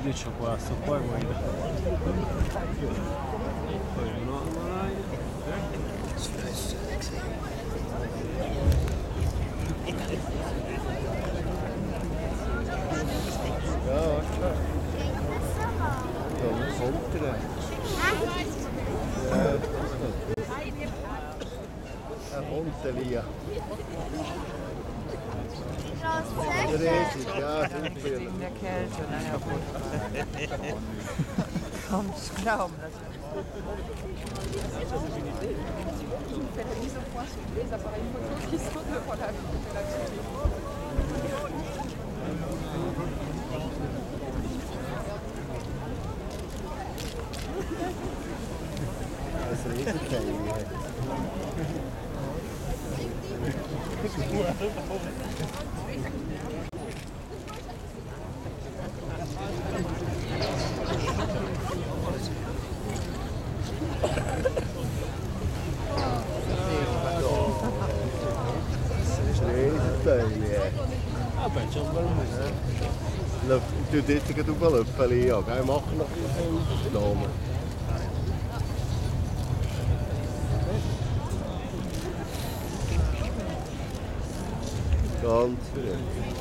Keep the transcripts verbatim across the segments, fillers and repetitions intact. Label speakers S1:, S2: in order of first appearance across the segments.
S1: Io ho qua, sto qua e guarda. Poi no,
S2: Ja, klar. Dann kommt er. Ja, er kommt, Elia. Riesig, ja, super.
S3: In der Kälte, naja gut. Kaum zu glauben.
S2: Das ist riesig geil.
S1: Vabbè, c'è un bel muso.
S2: Du dit ik het ook wel op, ja. Hij mag nog een genomen. Ganz verrückt.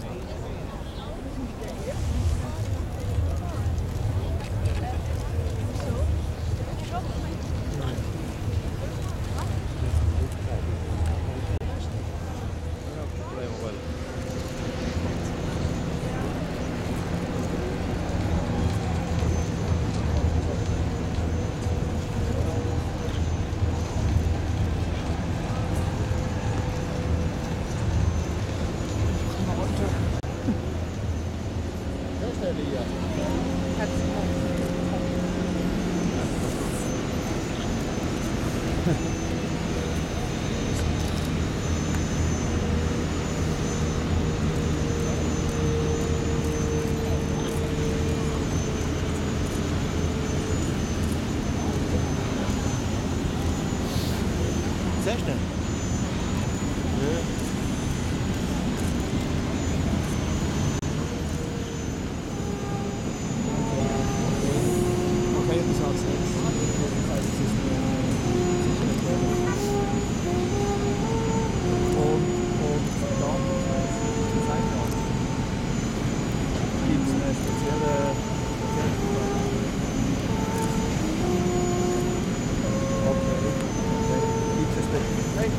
S2: Sehr schnell. Ja. Okay, das als nächstes. Also es ist eine und, und dann gibt es eine spezielle Okay. Okay. Gibt es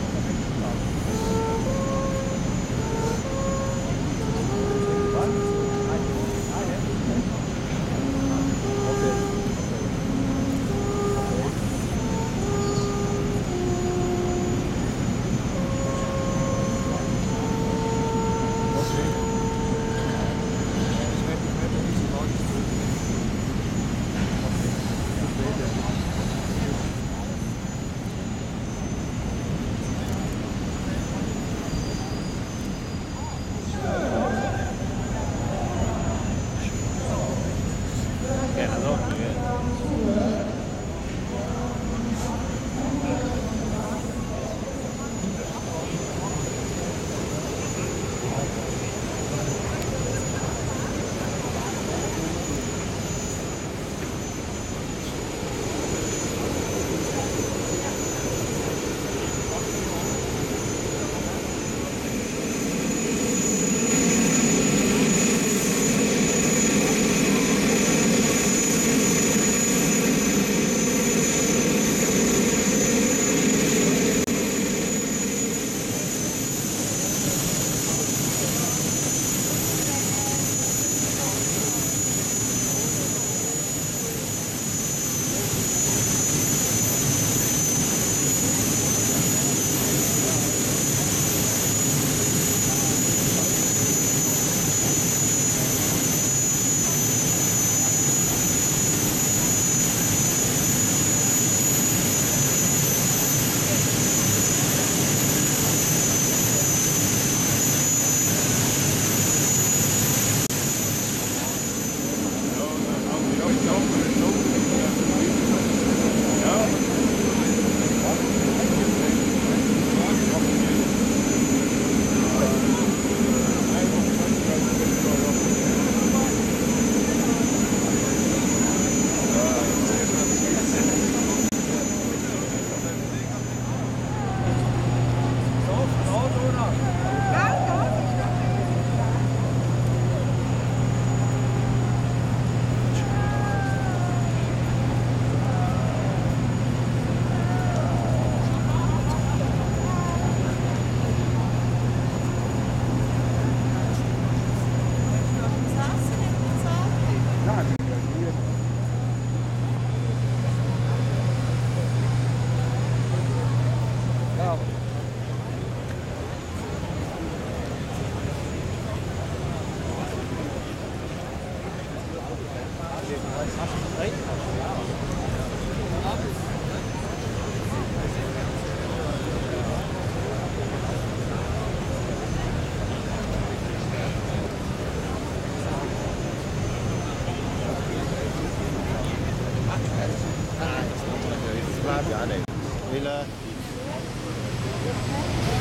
S3: Ja.